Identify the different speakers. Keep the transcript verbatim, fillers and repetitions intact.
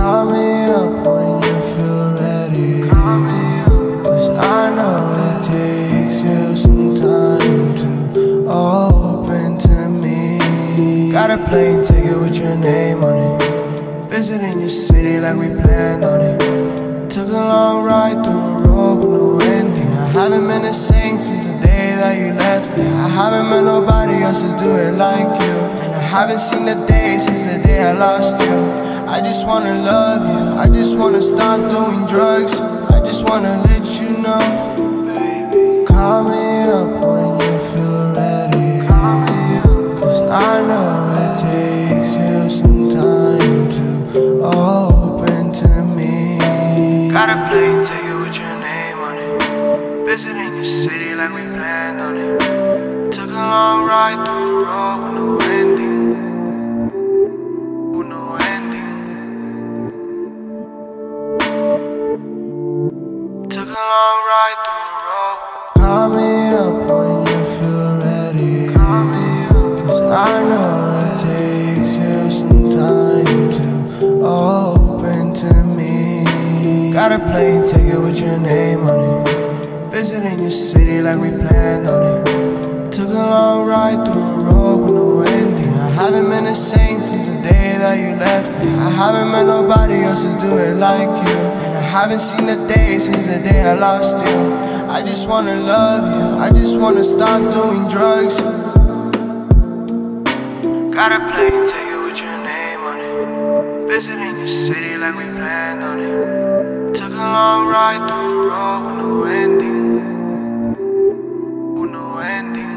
Speaker 1: Call me up when you feel ready, cause I know it takes you some time to open to me. Got a plane ticket with your name on it, visiting your city like we planned on it. Took a long ride through a road with no ending. I haven't been the same since the day that you left me. I haven't met nobody else to do it like you, and I haven't seen the day since the day I lost you. I just wanna love you, I just wanna stop doing drugs, I just wanna let you know. Call me up when you feel ready, cause I know it takes you some time to open to me. Got a plane ticket with your name on it, visiting your city like we planned on it. Took a long ride through a road with no ending, with no ending. Took a long ride through the road. Call me up when you feel ready, cause I know it takes you some time to open to me. Got a plane ticket with your name on it, visiting your city like we planned on it. Took a long ride through a road with no ending. I haven't been the same since the day that you left me. I haven't met nobody else to do it like you, and I haven't seen the day since the day I lost you. I just wanna love you, I just wanna stop doing drugs. Got a plane ticket with your name on it, visiting your city like we planned on it. Took a long ride through a road with no ending, with no ending.